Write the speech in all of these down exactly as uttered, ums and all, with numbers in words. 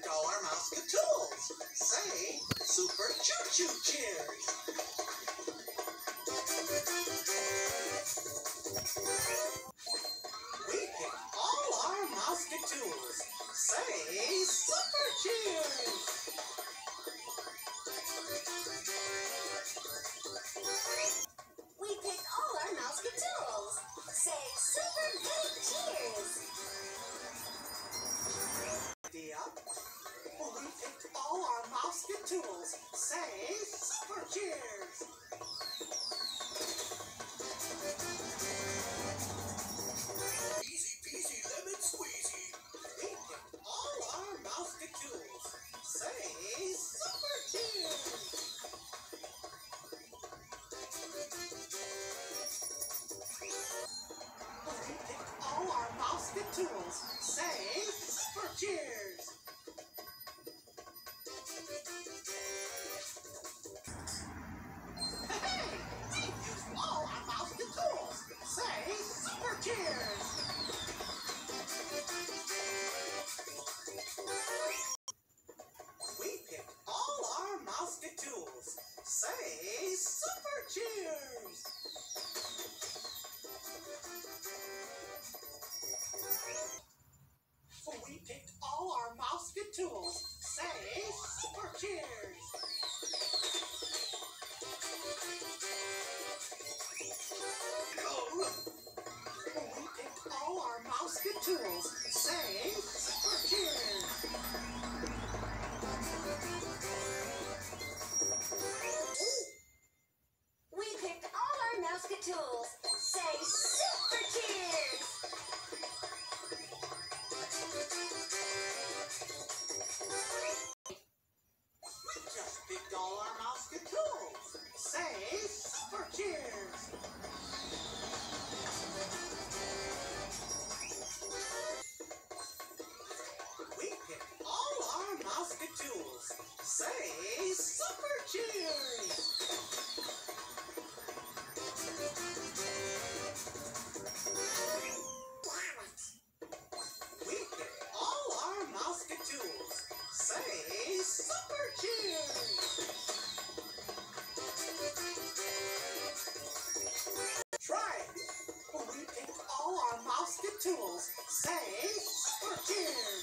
picked all our mouse tools. Say, super choo-choo cheers. We picked all our mouse tools. Say, super cheers. We picked all our mouse tools. Say, super good cheers. Dia, we picked all our mouse tools. Say, super cheers. Easy peasy lemon squeezy. We picked all our mouse tools. Say, super cheers. We picked all our mouse tools. Say, super cheers. Hey, we've used all our mouse tools. Say, super cheers. We picked all our mouse tools. Say, super cheers. We picked all our mouse tools. Say, super cheers. We picked all our mouse tools. Say, super cheers. We picked all our mouse tools. Say, super cheers. We just picked all our mouse tools. Say, super cheers. We picked all our mouse tools. Say, super cheers. We picked all our mouse tools. Say, super cheers. Try it. We picked all our mouse tools. Say, super cheers.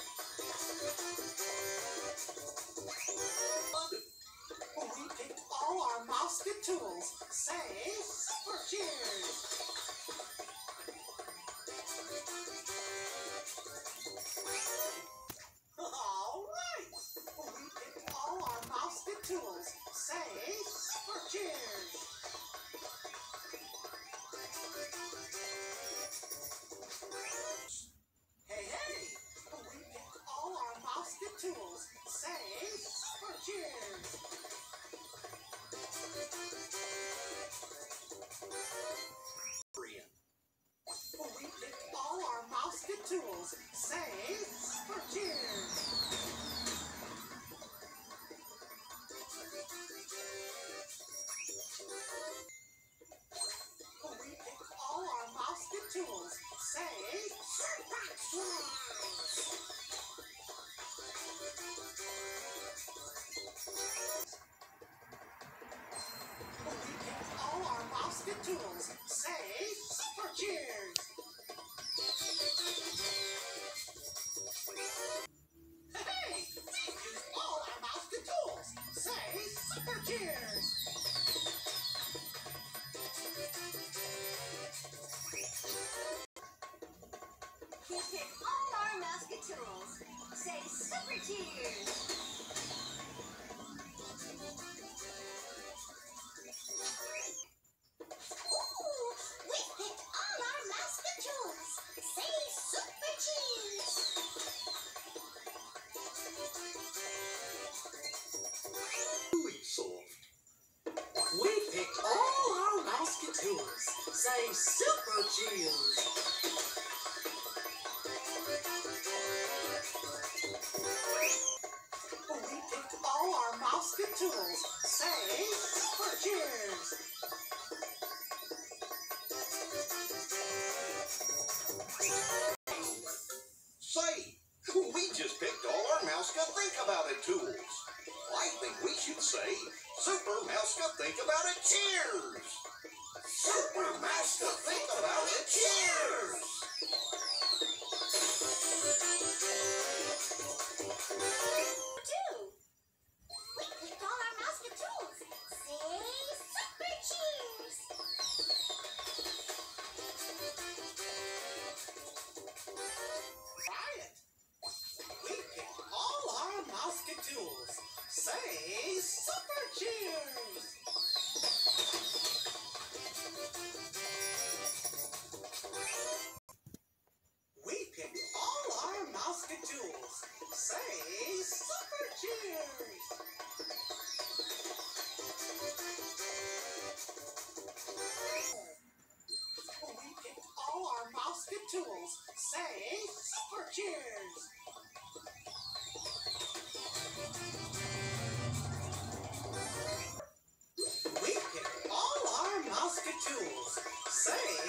We picked all our mouse tools. Say, super cheers. All right. We picked all our mouse tools. Say, super cheers. Hey, hey. We picked all our mouse tools. Say, super cheers. We picked all our mouse tools. Say, super cheers. We picked all our mouse tools. Say, super cheers. We picked all our mouse tools. Say, super cheers. Hey, we've used all our mouse tools. Say, super cheers. We picked all our mouse tools. Say, super cheers. Ooh, we picked all our mouse tools. Say, super cheers. Really soft. We picked all our mouse tools. Say, super cheers. We picked all our mouse tools. Say, super cheers. Say, we just picked all our mouse think about it, cheers! Super Master Think About It, cheers! Two. We picked all our Mouseketeers. Say super cheers. Try it. We picked all our Mouseketeers. Say super cheers. We picked all our Mouseketeers. Say super cheers. We picked all our Mouseketeers. Say super cheers. We picked all our Mouseketeers. Say